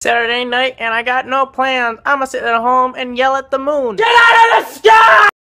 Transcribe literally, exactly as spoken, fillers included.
Saturday night and I got no plans. I'ma sit at home and yell at the moon. Get out of the sky!